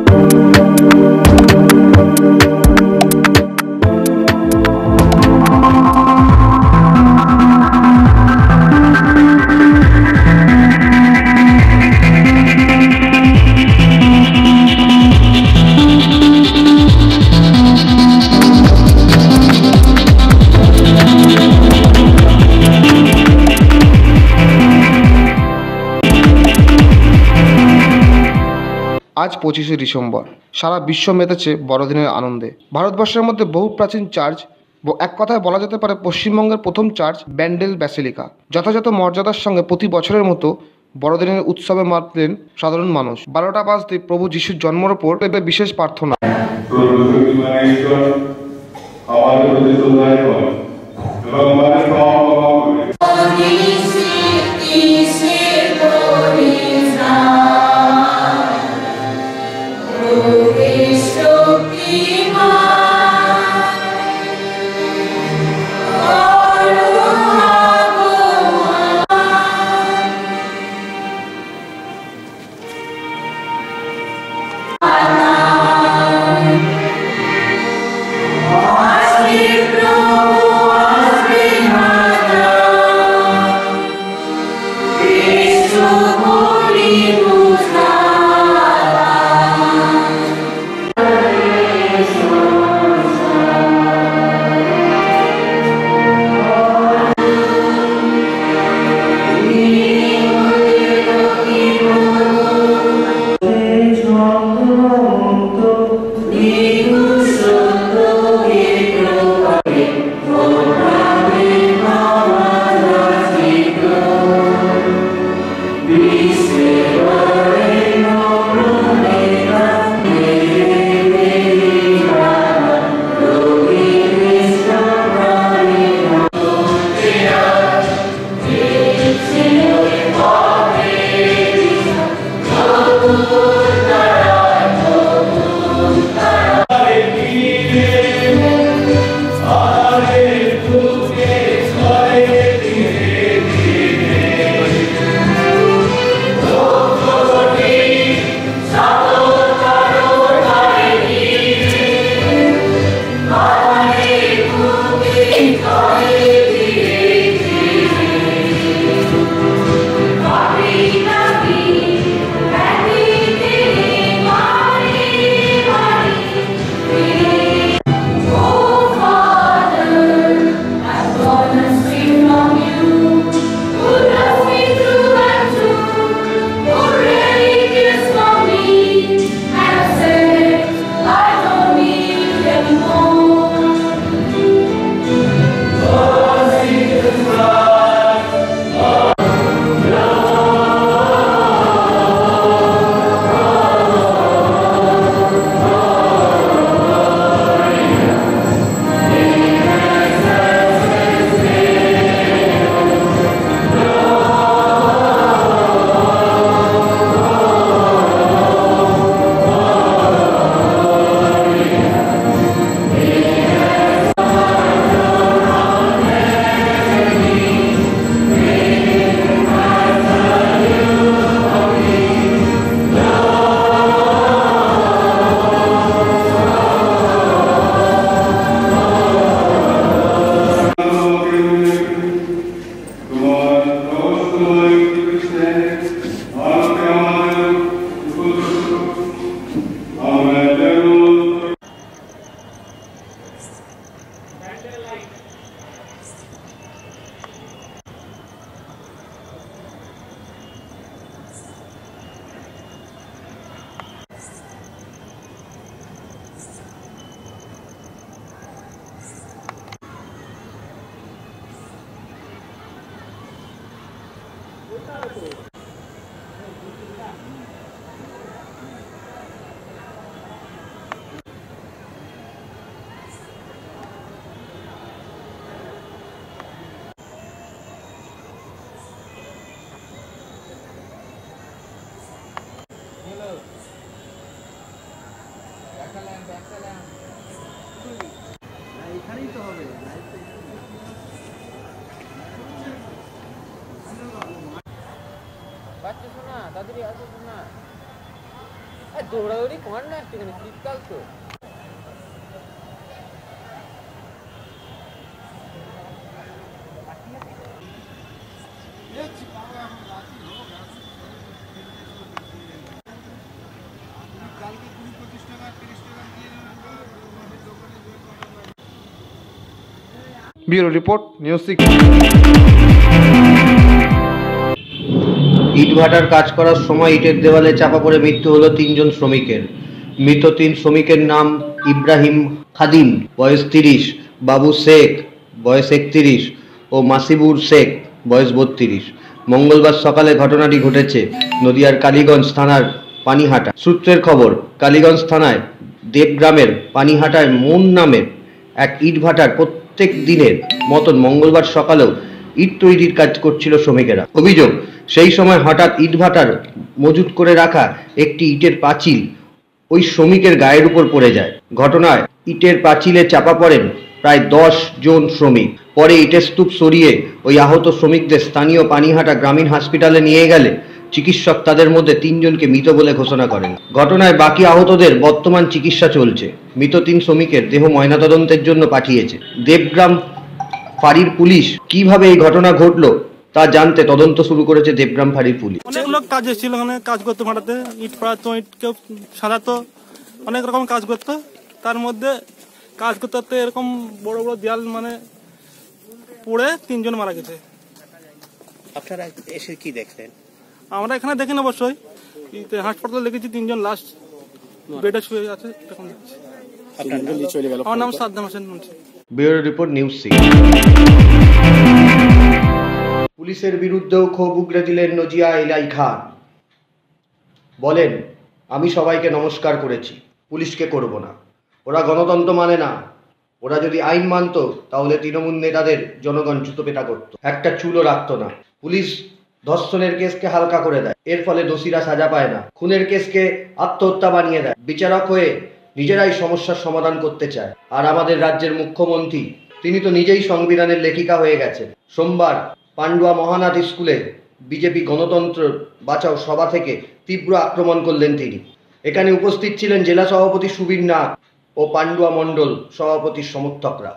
আজ 25শে ডিসেম্বর, সারা বিশ্ব মেতেছে বড়দিনের আনন্দে। ভারতবর্ষের মধ্যে বহু প্রাচীন চার্চ, এক কথায় বলা যেতে পারে পশ্চিমবঙ্গের প্রথম চার্চ ব্যান্ডেল ব্যাসিলিকা, যথাযথ মর্যাদার সঙ্গে প্রতি বছরের মতো বড়দিনের উৎসবে মাতলেন সাধারণ মানুষ। 12টা বাজতে প্রভু যিশুর জন্মের ওপর বিশেষ প্রার্থনা। বাচ্চা শোনা, দাদুরি আসো শোনা। দৌড়াদৌড়ি কর না একটুখানি, শীতকাল তো। Bureau report, news 6। ইটভাটার কাজ করার সময় ইটের দেওয়ালে চাপা পড়ে মৃত্যু হলো 3 জন শ্রমিকের। মৃত 3 শ্রমিকের নাম ইব্রাহিম খাদিম বয়স 30, বাবু শেখ বয়স 31 ও মাসিবুর শেখ বয়স 32। মঙ্গলবার সকালে ঘটনাটি ঘটেছে নদিয়ার কালীগঞ্জ থানার পানিহাটা। সূত্রের খবর, কালীগঞ্জ থানায় দেবগ্রামের পানিহাটায় মুন নামের এক ইটভাটার প্রত্যেক দিনের মতন মঙ্গলবার সকালেও ইট তৈরির কাজ করছিল শ্রমিকেরা। অভিযোগ, সেই সময় হঠাৎ ইটভাটার মজুত করে রাখা একটি ইটের পাঁচিল ওই শ্রমিকের গায়ের উপর পড়ে যায়। ঘটনায় ইটের পাঁচিলে চাপা পড়েন প্রায় 10 জন শ্রমিক। পরে ইটের স্তূপ সরিয়ে ওই আহত শ্রমিকদের স্থানীয় পানিহাটা গ্রামীণ হাসপাতালে নিয়ে গেলে চিকিৎসক তাদের মধ্যে 3 জনকে মৃত বলে ঘোষণা করেন। ঘটনায় বাকি আহতদের বর্তমান চিকিৎসা চলছে। মৃত 3 শ্রমিকের দেহ ময়নাতদন্তের জন্য পাঠিয়েছে দেবগ্রাম ফাঁড়ির পুলিশ। কিভাবে এই ঘটনা ঘটলো তা জানতে তদন্ত শুরু করেছে দেবগ্রাম ফাঁড়ির পুলিশ। অনেক লোক কাজ এসেছিল, ওখানে কাজ করতো ভাড়াতে, ইট পাড়াতো, ইট কেউ সাজাতো, অনেক রকম কাজ করতো। তার মধ্যে কাজ করতে করতে এরকম বড় বড় দেয়াল মানে পড়ে 3 জন মারা গেছে। আপনারা এসে কি দেখলেন? আমরা এখানে দেখিনি অবশ্যই, হাসপাতালে দেখেছি 3 জন লাশ বেডে শুয়ে আছে। আমার নাম Saddam Hossain Munshi. Bureau report, news 6। পুলিশের বিরুদ্ধেও ক্ষোভ উগরে দিলেন নজিয়া ইলাই খান। বলেন, আমি সবাইকে নমস্কার করেছি, পুলিশকে করব না। ওরা গণতন্ত্র মানে না। ওরা যদি আইন মানত তাহলে তৃণমূল নেতাদের জনগণ জুতো পেটা করত, একটা চুলও রাখতো না। পুলিশ ধর্ষণের কেসকে হালকা করে দেয়, এর ফলে দোষীরা সাজা পায় না। খুনের কেসকে আত্মহত্যা বানিয়ে দেয়। বিচারক হয়ে নিজেরাই সমস্যার সমাধান করতে চায়। আর আমাদের রাজ্যের মুখ্যমন্ত্রী, তিনি তো নিজেই সংবিধানের লেখিকা হয়ে গেছেন। সোমবার পান্ডুয়া মহানাথ স্কুলে বিজেপি গণতন্ত্র বাঁচাও সভা থেকে তীব্র আক্রমণ করলেন তিনি। এখানে উপস্থিত ছিলেন জেলা সভাপতি সুবীর নাগ ও পান্ডুয়া মণ্ডল সভাপতির সমর্থকরা।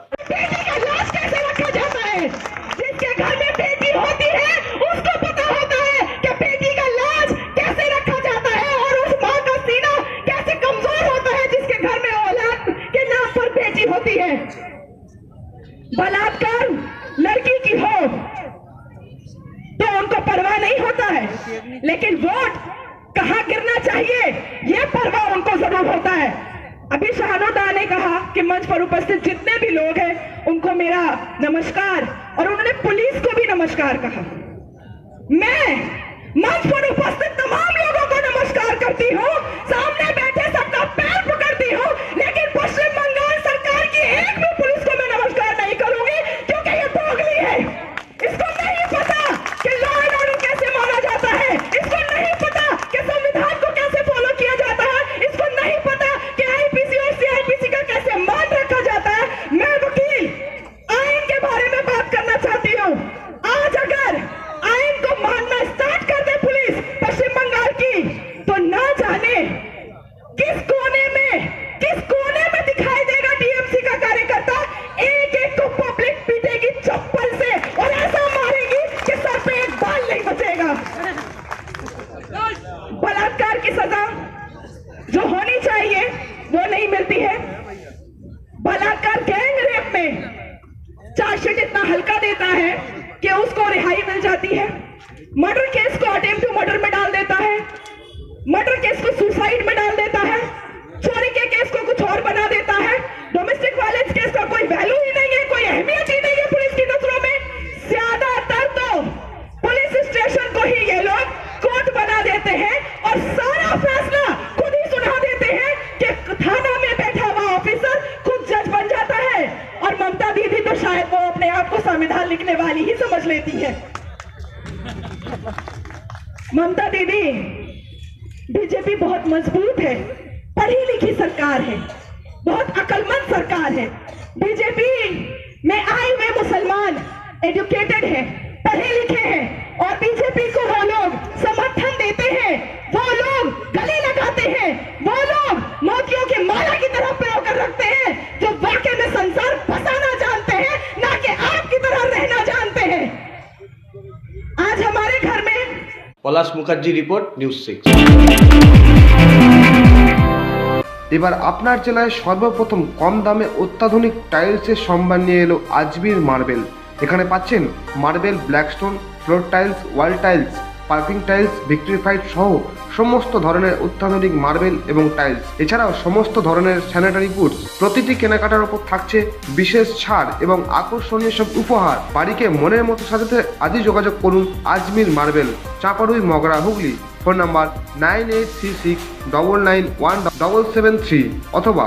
बलात्कार लड़की की हो तो उनको परवाह नहीं होता है, लेकिन वोट कहां गिरना चाहिए यह परवाह उनको जरूर होता है। अभी शाहनुदा ने कहा कि मंच पर उपस्थित जितने भी लोग हैं उनको मेरा नमस्कार, और उन्होंने पुलिस को भी नमस्कार कहा। मैं मंच पर उपस्थित तमाम लोगों को नमस्कार करती हूँ, सामने बैठे सबका पैर पकड़ती हूँ, लेकिन पश्चिम बंगाल सरकार की एक भी पुलिस को मैं नमस्कार नहीं करूंगी, क्योंकि ये दोगली है। इसको नहीं पता कि लॉ एंड ऑर्डर कैसे माना जाता है, इसको नहीं पता कि संविधान को कैसे फॉलो किया जाता है, इसको नहीं पता कि आईपीसी और सीआईपीसी का कैसे मान रखा जाता है। मैं वकील आइन के बारे में बात करना चाहती हूँ। आज अगर आइन को मानना स्टार्ट कर दे पुलिस पश्चिम बंगाल की, तो ना जाने किस कोने में दिखाई देगा टीएमसी का कार्यकर्ता एक एक को पब्लिक पीटेगी चप्पल से, और ऐसा मारेगी कि सर पे एक बाल नहीं बचेगा। बलात्कार की सजा जो होनी चाहिए वो नहीं मिलती है। बलात्कार गैंग रेप में चार्जशीट इतना हल्का देता है कि उसको रिहाई मिल जाती है। मर्डर केस को अटेम्प्ट टू मर्डर में डाल देता है, मर्डर केस को सुसाइड में डाल देता है, चोरी के केस को कुछ और बना देता है। डोमेस्टिक वायलेंस केस का कोई वैल्यू ही नहीं है, कोई अहमियत ही नहीं है पुलिस की नजरों में। ज्यादातर तो पुलिस स्टेशन को ही ये लोग कोर्ट बना देते हैं और सारा फैसला खुद ही सुना देते हैं कि थाना में बैठा हुआ ऑफिसर खुद जज बन जाता है। और ममता दीदी तो शायद वो अपने आप को संविधान लिखने वाली ही समझ लेती है। ममता दीदी, बीजेपी बहुत मजबूत है, पढ़ी लिखी सरकार है, बहुत अक्लमंद सरकार है। बीजेपी में आए हुए मुसलमान एजुकेटेड है, पढ़े लिखे हैं और बीजेपी को वो लोग समर्थन देते हैं, वो लोग गले लगाते हैं, वो लोग मोतियों की माला की तरह प्रयोग कर रखते हैं, जो वाकई में संसार बसाना जानते हैं, ना कि आपकी तरह रहना जानते हैं। आज हमारे घर में পলাশ মুখার্জি রিপোর্ট, নিউজ 6। এবার আপনার জেলায় সর্বপ্রথম কম দামে অত্যাধুনিক টাইলসের সম্ভার নিয়ে এলো আজমির মার্বেল। এখানে পাচ্ছেন marble, blackstone, floor tiles, wall tiles, parking tiles, vitrified সহ সমস্ত ধরনের অত্যাধুনিক মার্বেল এবং টাইলস, এছাড়াও সমস্ত ধরনের স্যানিটারি গুডস। প্রতিটি কেনাকাটার উপর থাকছে বিশেষ ছাড় এবং আকর্ষণীয় সব উপহার। বাড়িকে মনের মতো সাজাতে আজই যোগাযোগ করুন Ajmer marble, Chanparui, Mogra, Hooghly. Phone number 9836991773 অথবা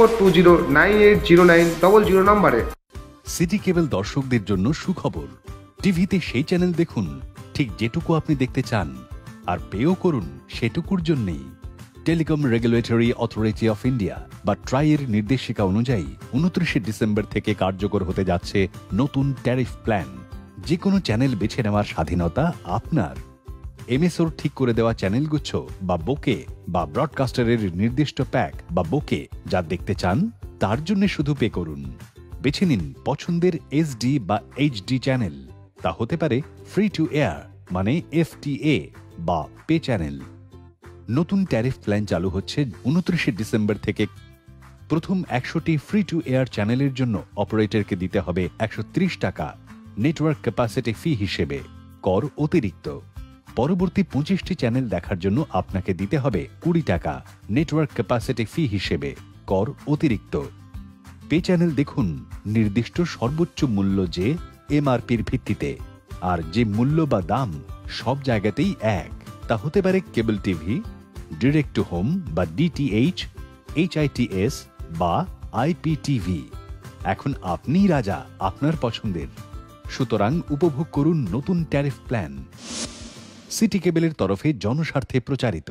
8420980900 নম্বরে। সিটি কেবল দর্শকদের জন্য সুখবর, টিভিতে সেই চ্যানেল দেখুন ঠিক যেটুকু আপনি দেখতে চান, আর পেও করুন সেটুকুর জন্যেই। Telecom regulatory authority of India বা ট্রাইয়ের নির্দেশিকা অনুযায়ী 29 ডিসেম্বর থেকে কার্যকর হতে যাচ্ছে নতুন ট্যারিফ প্ল্যান। যে কোনো চ্যানেল বেছে নেওয়ার স্বাধীনতা আপনার। এমএসওর ঠিক করে দেওয়া চ্যানেলগুচ্ছ বা বোকে বা ব্রডকাস্টারের নির্দিষ্ট প্যাক বা বোকে যা দেখতে চান তার জন্য শুধু পে করুন। বেছে নিন পছন্দের এসডি বা এইচডি চ্যানেল, তা হতে পারে ফ্রি টু এয়ার মানে FTA বা পে চ্যানেল। নতুন ট্যারিফ প্ল্যান চালু হচ্ছে 29 ডিসেম্বর থেকে। প্রথম 100টি ফ্রি টু এয়ার চ্যানেলের জন্য অপারেটরকে দিতে হবে 130 টাকা নেটওয়ার্ক ক্যাপাসিটি ফি হিসেবে, কর অতিরিক্ত। পরবর্তী 25টি চ্যানেল দেখার জন্য আপনাকে দিতে হবে 20 টাকা নেটওয়ার্ক ক্যাপাসিটি ফি হিসেবে, কর অতিরিক্ত। পে চ্যানেল দেখুন নির্দিষ্ট সর্বোচ্চ মূল্য যে MRPর ভিত্তিতে, আর যে মূল্য বা দাম সব জায়গাতেই এক, তা হতে পারে cable TV, direct to home বা DTH, HITS বা IPTV। এখন আপনিই রাজা আপনার পছন্দের, সুতরাং উপভোগ করুন নতুন ট্যারিফ প্ল্যান। সিটি কেবলের তরফে জনস্বার্থে প্রচারিত।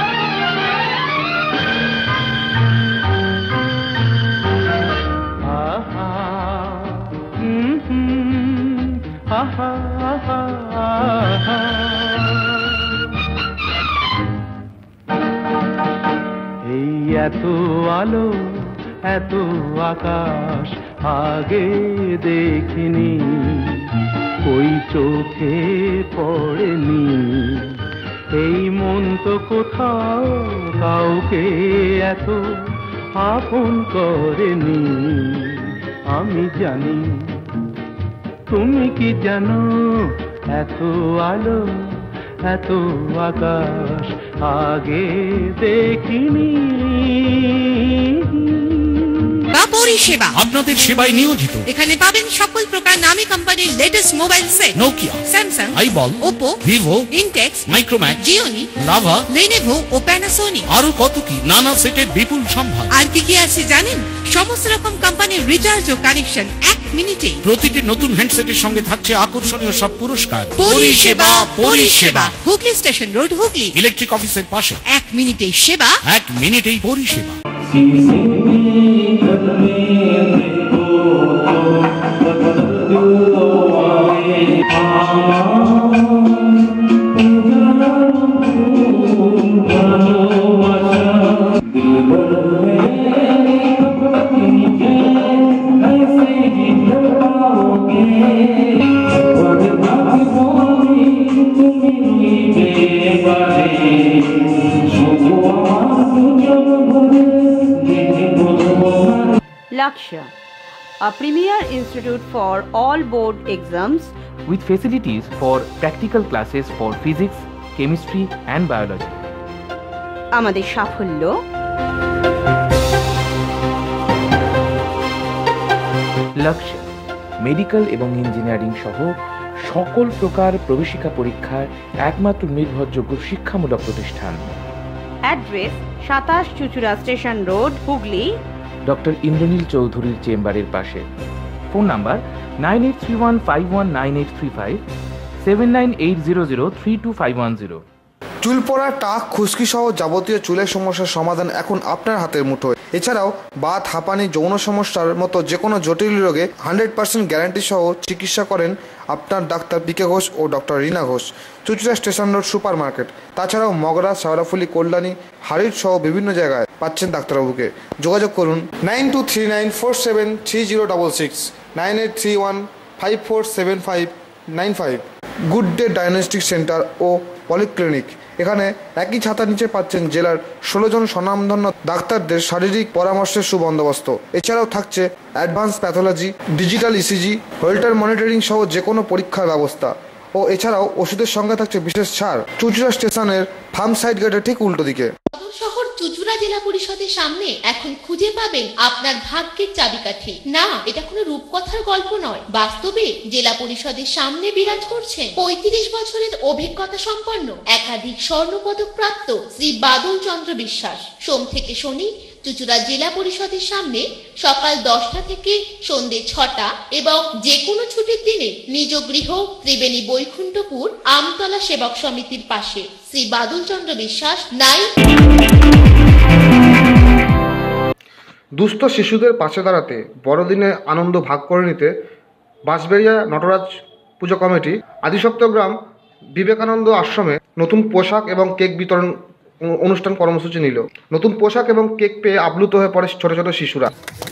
এই এত আলো এত আকাশ আগে দেখিনি, ওই চোখে পড়েনি। এই মন তো কোথাও কাউকে এত আপন করেনি। আমি জানি, তুমি কি জানো, এত আলো এত আকাশ আগে দেখিনি। পরিষেবা আপনাদের সেবায় নিয়োজিত। এখানে পাবেন সকল প্রকার নামী কোম্পানির latest mobile set, Nokia, Samsung, iBall, Oppo, Vivo, Intex, Micromax, Gionee, Lava, Lenovo ও প্যানাসোনিক। আরো কত কি নানা সেটের বিপুল সম্ভার। আর কি কি আছে জানেন? সমস্ত রকম কোম্পানির রিচার্জ ও কানেকশন 1 মিনিটে। প্রতিটি নতুন হ্যান্ডসেটের সঙ্গে থাকছে আকর্ষণীয় সব পুরস্কার। পরিষেবা পরিষেবা Hooghly station road, Hooghly. Electric অফিসের পাশে। 1 মিনিটেই সেবা, 1 মিনিটেই পরিষেবা। Lakshya, a premier institute for all board exams with facilities for practical classes for physics, chemistry and biology. আমাদের সাফল্য লক্ষ্য মেডিকেল এবং ইঞ্জিনিয়ারিং সহ সকল প্রকার প্রবেশিকা পরীক্ষার একমাত্র নির্ভরযোগ্য শিক্ষামূলক প্রতিষ্ঠান। Address 27 Chuchura station road, Hooghly. Doctor Indranil চৌধুরীর চেম্বারের পাশে। Phone number 9831519835, 7980032510। চুল পড়া, টাক, খুশকি সহ যাবতীয় চুলের সমস্যার সমাধান এখন আপনার হাতের মুঠোয়। এছাড়াও বাত, হাঁপানি, যৌন সমস্যার মতো যে কোনো জটিল রোগে 100% গ্যারান্টি সহ চিকিৎসা করেন আপনার doctor P K Ghosh doctor Rina Ghosh, Chuchura station road super market. তাছাড়াও মগরা, শেওড়াফুলি, কল্যাণী, হাড়ির সহ বিভিন্ন জায়গায় পাচ্ছেন ডাক্তারবাবুকে। যোগাযোগ করুন 9239473066, 9831547595। গুড ডে ডায়াগনস্টিক সেন্টার ও পলিক্লিনিক। এখানে একই ছাতার নিচে পাচ্ছেন জেলার 16 জন স্বনামধন্য ডাক্তারদের শারীরিক পরামর্শের সুবন্দোবস্ত। এছাড়াও থাকছে advance pathology, digital ECG, Holter monitoring সহ যে কোনো পরীক্ষার ব্যবস্থা। ও এছাড়াও ওষুধের সঙ্গে থাকছে বিশেষ ছাড়। চুচুড়া স্টেশনের ফার্ম সাইড গেটের ঠিক উল্টো দিকে। শহর চুচুড়া জেলা পরিষদের সামনে এখন খুঁজে পাবেন আপনার ভাগ্যের চাবিকাঠি। না, এটা কোনো রূপকথার গল্প নয়, বাস্তবে জেলা পরিষদের সামনে বিরাজ করছেন 35 বছরের অভিজ্ঞতা সম্পন্ন একাধিক স্বর্ণপদক প্রাপ্ত শ্রী বাদল চন্দ্র বিশ্বাস। সোম থেকে শনি চুচুড়া জেলা পরিষদের সামনে সকাল 10টা থেকে সন্ধ্যে 6টা এবং যে কোনো ছুটির দিনে নিজ গৃহ ত্রিবেণী বৈকুণ্ঠপুর আমতলা সেবক সমিতির পাশে শ্রী বাদল চন্দ্র বিশ্বাস নাই। দুস্থ শিশুদের পাশে দাঁড়াতে বড়দিনে আনন্দ ভাগ করে নিতে বাঁশবেড়িয়া নটরাজ পুজো কমিটি আদিসপ্তগ্রাম বিবেকানন্দ আশ্রমে নতুন পোশাক এবং কেক বিতরণ অনুষ্ঠান কর্মসূচি নিল। নতুন পোশাক এবং কেক পেয়ে আপ্লুত হয়ে পড়ে ছোট ছোট শিশুরা।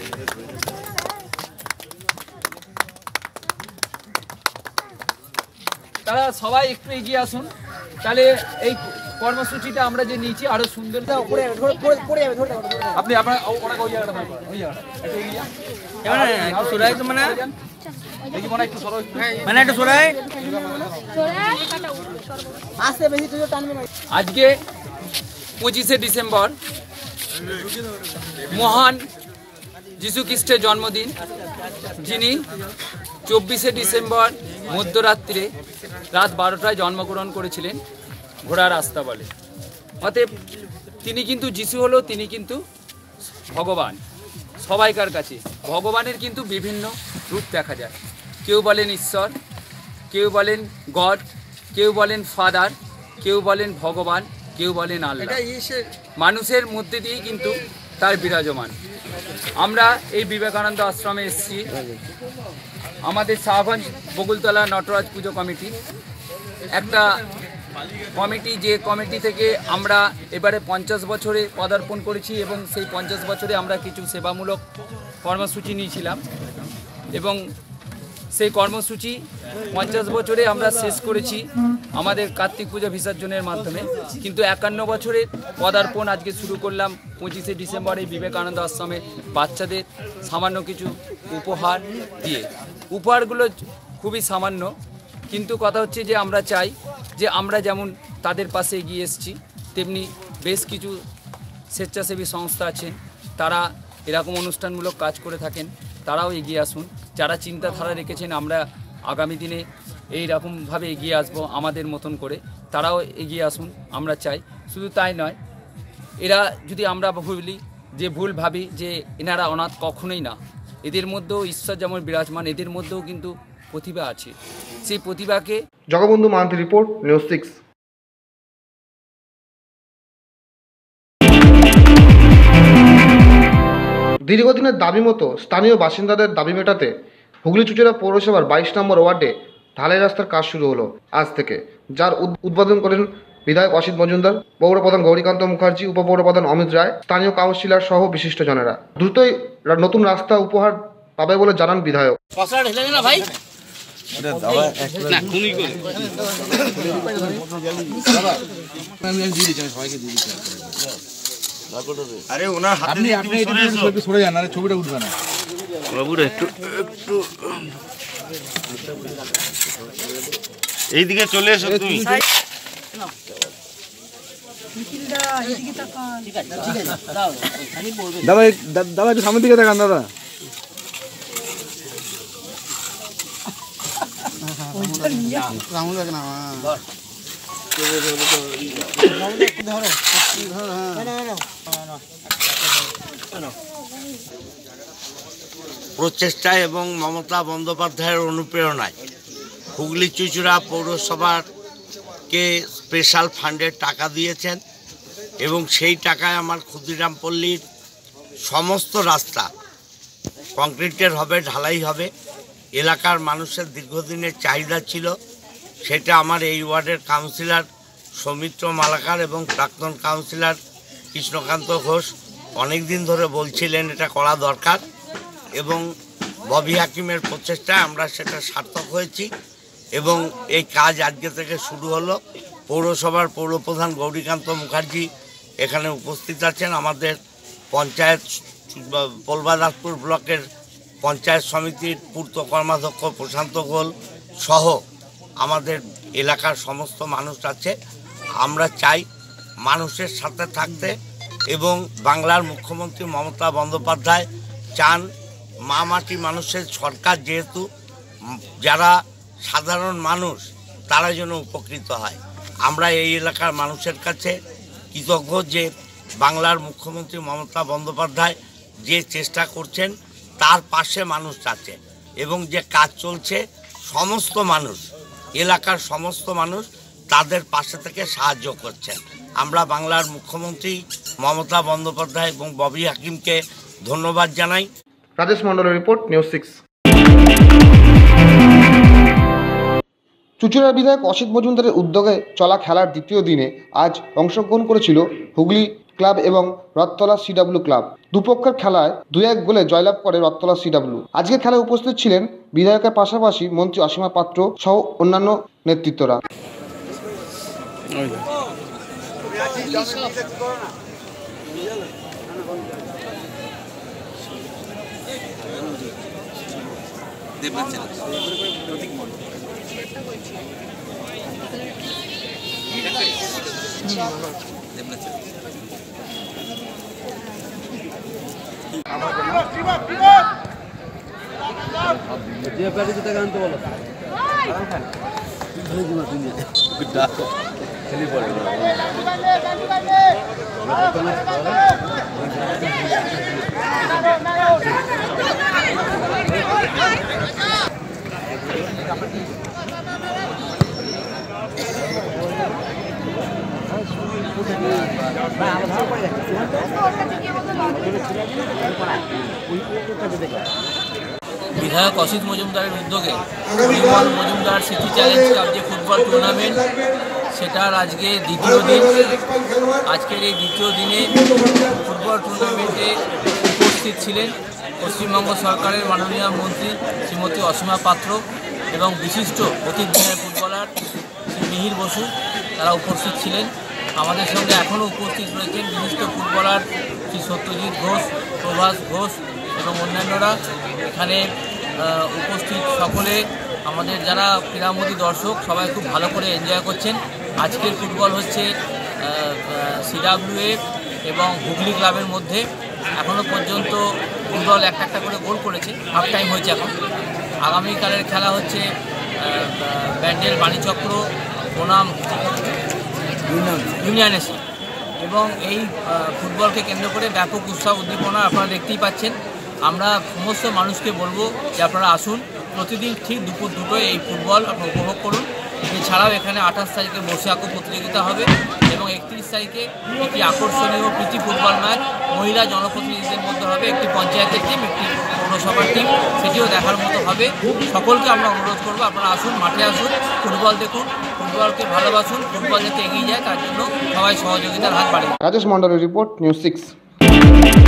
তারা সবাই একটু এগিয়ে আসুন, তাহলে এই কর্মসূচিটা আমরা যে নিয়েছি আরো সুন্দর। আপনি আপনার আজকে 25শে ডিসেম্বর মহান যিশু খ্রিস্টের জন্মদিন, যিনি 24শে ডিসেম্বর মধ্যরাত্রে রাত 12টায় জন্মগ্রহণ করেছিলেন ঘোড়ার রাস্তা বলে। অতএব তিনি কিন্তু যিশু হলো, তিনি কিন্তু ভগবান। সবাইকার কাছে ভগবানের কিন্তু বিভিন্ন রূপ দেখা যায়। কেউ বলেন ঈশ্বর, কেউ বলেন গড, কেউ বলেন ফাদার, কেউ বলেন ভগবান, কেউ বলেন আল্লাহ। মানুষের মধ্যে দিয়েই কিন্তু তার বিরাজমান। আমরা এই বিবেকানন্দ আশ্রমে এসেছি, আমাদের শাহগঞ্জ বকুলতলা নটরাজ পুজো কমিটি একটা কমিটি, যে কমিটি থেকে আমরা এবারে 50 বছরে পদার্পণ করেছি এবং সেই 50 বছরে আমরা কিছু সেবামূলক কর্মসূচি নিয়েছিলাম এবং সেই কর্মসূচি 50 বছরে আমরা শেষ করেছি আমাদের কার্তিক পূজা বিসর্জনের মাধ্যমে। কিন্তু 51 বছরের পদার্পণ আজকে শুরু করলাম 25শে ডিসেম্বর এই বিবেকানন্দ আশ্রমে বাচ্চাদের সামান্য কিছু উপহার দিয়ে। উপহারগুলো খুবই সামান্য, কিন্তু কথা হচ্ছে যে আমরা চাই যে আমরা যেমন তাদের পাশে এগিয়ে এসেছি, তেমনি বেশ কিছু স্বেচ্ছাসেবী সংস্থা আছেন, তারা এরকম অনুষ্ঠানমূলক কাজ করে থাকেন, তারাও এগিয়ে আসুন। যারা চিন্তাধারা রেখেছেন আমরা আগামী দিনে এই রকমভাবে এগিয়ে আসব আমাদের মতন করে, তারাও এগিয়ে আসুন আমরা চাই। শুধু তাই নয়, এরা যদি আমরা বলি যে ভুল ভাবি যে এনারা অনাথ, কখনোই না। এদের মধ্যেও ঈশ্বর যেমন বিরাজমান, এদের মধ্যেও কিন্তু প্রতিভা আছে। সেই প্রতিভাকে জগবন্ধু মান্থলি রিপোর্ট, নিউজ 6। দীর্ঘদিনের দাবি মতো স্থানীয় বাসিন্দাদের দাবি মেটাতে হুগলি চুচুড়া পৌরসভার 22 নম্বর ওয়ার্ডে ঢালাই রাস্তার কাজ শুরু হলো আজ থেকে, যার উদ্বোধন করেন বিধায়ক অসিত মজুমদার, পৌরপ্রধান গৌরীকান্ত মুখার্জি, উপপৌরপ্রধান অমিত রায়, স্থানীয় কাউন্সিলর সহ বিশিষ্টজনেরা। দ্রুতই নতুন রাস্তা উপহার পাবে বলে জানান বিধায়ক। সরে যান, আরে ছবিটা উঠবে না বাবুরা, একটু এইদিকে চলে এসো তুমি। দাদা দাদা একটু সামনের দিকে দেখান দাদা। প্রচেষ্টা এবং মমতা বন্দ্যোপাধ্যায়ের অনুপ্রেরণায় হুগলি চুচুড়া পৌরসভাকে স্পেশাল ফান্ডের টাকা দিয়েছেন এবং সেই টাকায় আমার ক্ষুদিরাম পল্লীর সমস্ত রাস্তা কংক্রিটের হবে, ঢালাই হবে। এলাকার মানুষের দীর্ঘদিনের চাহিদা ছিল, সেটা আমার এই ওয়ার্ডের কাউন্সিলর সৌমিত্র মালাকার এবং প্রাক্তন কাউন্সিলর কৃষ্ণকান্ত ঘোষ অনেক দিন ধরে বলছিলেন এটা করা দরকার, এবং ববি হাকিমের প্রচেষ্টায় আমরা সেটা সার্থক হয়েছি এবং এই কাজ আজকে থেকে শুরু হলো। পৌরসভার পৌরপ্রধান গৌরীকান্ত মুখার্জি এখানে উপস্থিত আছেন, আমাদের পঞ্চায়েত পোলবাদাসপুর ব্লকের পঞ্চায়েত সমিতির পূর্ত কর্মাধ্যক্ষ প্রশান্ত গোল সহ আমাদের এলাকার সমস্ত মানুষ আছে। আমরা চাই মানুষের সাথে থাকতে, এবং বাংলার মুখ্যমন্ত্রী মমতা বন্দ্যোপাধ্যায় চান মা মাটি মানুষের সরকার, যেহেতু যারা সাধারণ মানুষ তারা যেন উপকৃত হয়। আমরা এই এলাকার মানুষের কাছে কৃতজ্ঞ যে বাংলার মুখ্যমন্ত্রী মমতা বন্দ্যোপাধ্যায় যে চেষ্টা করছেন তার পাশে মানুষ আছে, এবং যে কাজ চলছে সমস্ত মানুষ, এলাকার সমস্ত মানুষ তাদের পাশে থেকে সাহায্য করছেন। আমরা বাংলার মুখ্যমন্ত্রী মমতা বন্দ্যোপাধ্যায় এবং ববি হাকিমকে ধন্যবাদ জানাই। রাজেশ মন্ডলের রিপোর্ট, নিউজ 6। চুঁচুড়ার বিধায়ক অসিত মজুমদারের উদ্যোগে চলা খেলার দ্বিতীয় দিনে আজ অংশগ্রহণ করেছিল হুগলি ক্লাব এবং রথতলা সিডব্লিউ ক্লাব। দুপক্ষের খেলায় 2-1 গোলে জয়লাভ করে রথতলা সিডব্লিউ। আজকের খেলায় উপস্থিত ছিলেন বিধায়কের পাশাপাশি মন্ত্রী অসীমা পাত্র সহ অন্যান্য নেতৃত্বরা। বিধায়ক অসিত মজুমদারের উদ্যোগে Bimal Majumdar city challenge cup যে ফুটবল টুর্নামেন্ট, সেটার আজকে দ্বিতীয় দিন। আজকের এই দ্বিতীয় দিনে ফুটবল টুর্নামেন্টে উপস্থিত ছিলেন পশ্চিমবঙ্গ সরকারের মাননীয় মন্ত্রী শ্রীমতী অসীমা পাত্র এবং বিশিষ্ট অতীতদিনের ফুটবলার শ্রী মিহির বসু, তারা উপস্থিত ছিলেন। আমাদের সঙ্গে এখনও উপস্থিত রয়েছেন বিশিষ্ট ফুটবলার শ্রী সত্যজিৎ ঘোষ, প্রভাস ঘোষ এবং অন্যান্যরা। এখানে উপস্থিত সকলে আমাদের যারা ক্রীড়ামোদী দর্শক সবাই খুব ভালো করে এনজয় করছেন। আজকের ফুটবল হচ্ছে সিডব্লিউএ এবং হুগলি ক্লাবের মধ্যে। এখনও পর্যন্ত ফুটবল একটা করে গোল করেছে, হাফ টাইম হয়েছে এখন। আগামীকালের খেলা হচ্ছে ব্যান্ডেল বাণীচক্র বনাম ইউনিয়ন এসি, এবং এই ফুটবলকে কেন্দ্র করে ব্যাপক উৎসাহ উদ্দীপনা আপনারা দেখতেই পাচ্ছেন। আমরা সমস্ত মানুষকে বলবো যে আপনারা আসুন, প্রতিদিন ঠিক দুপুর 2টোয় এই ফুটবল আপনারা উপভোগ করুন। এছাড়াও এখানে 28 তারিখে বসে আঁকো প্রতিযোগিতা হবে এবং 31 তারিখে একটি আকর্ষণীয় প্রীতি ফুটবল ম্যাচ মহিলা জনপ্রতিনিধিদের মধ্যে হবে, একটি পঞ্চায়েতের টিম, একটি পৌরসভার টিম, সেটিও দেখার মতো হবে। সকলকে আমরা অনুরোধ করবো আপনারা আসুন, মাঠে আসুন, ফুটবল দেখুন, ফুটবলকে ভালোবাসুন, ফুটবল যাতে এগিয়ে যায় তার জন্য সবাই সহযোগিতার হাত বাড়িয়ে। রাজেশ মন্ডলের রিপোর্ট, নিউজ 6।